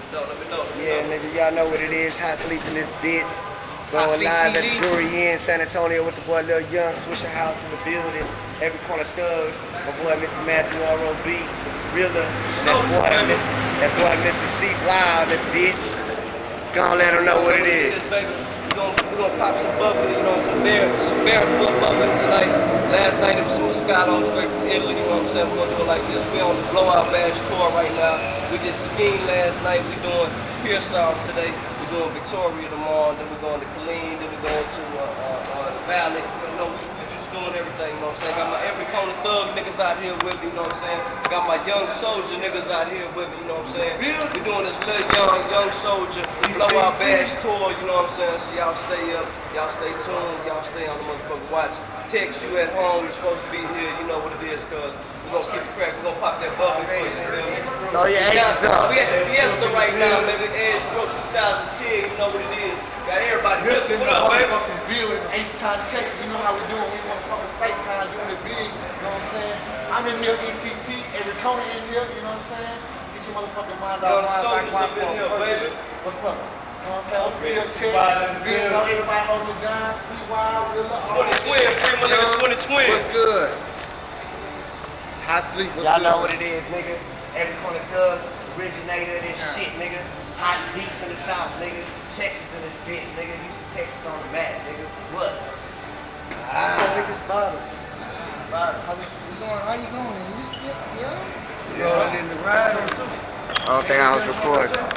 Yeah, nigga, y'all know what it is. Hot Sleep in this bitch. Going live at the Brewery in San Antonio with the boy Lil Young, Swisher House in the building. Every corner thugs. My boy Mr. Matthew R.O.B. Realer. That boy Mr. C. Wild, that bitch. Gonna let him know what it is. We're gonna pop some bubbly, you know, some barefoot bubbly tonight. Last night it was Moscato straight from Italy, you know what I'm saying? We're gonna do it like this. We're on the Blowout Bash tour right now. We did Sabine last night, we're doing Pearsall today, we're doing Victoria tomorrow, then we're going to Killeen, then we're going to the Valley. You know, we're just doing everything, you know what I'm saying? Got my every corner thug niggas out here with me, you know what I'm saying? Got my young soldier niggas out here with me, you know what I'm saying? We're doing this little young soldier Blowout Bash tour, you know what I'm saying? So y'all stay up, y'all stay tuned, y'all stay on the motherfucking watch. Text you at home, you're supposed to be here, you know what it is, cuz we're gonna keep it crack, we're gonna pop that bubbly for you, feel me? Oh, yeah, anxious up. We at the Fiesta right now, baby. Edge Brook 2010, you know what it is. Got everybody. Mr. What up, baby? Motherfucking building, H-Town, Texas. You know how we doing. We motherfucking sight time, doing it big. You know what I'm saying? I'm in here, ECT, every corner in here. You know what I'm saying? Get your motherfucking mind out. Young soldiers up in here, baby. What's up? You know what I'm saying? What's real chicks? Big on everybody on the gun. CY, Realer. 2020, free my nigga 2020. What's good? Hot Sleep. Y'all know what it is, nigga. Every corner thug, originator of this shit, nigga. Hot beats in the South, nigga. Texas in this bitch, nigga. Houston, Texas on the map, nigga. What? Let's go make this bottle. How you going? You still, yeah? Yeah, I did the ride. I don't think I was recording.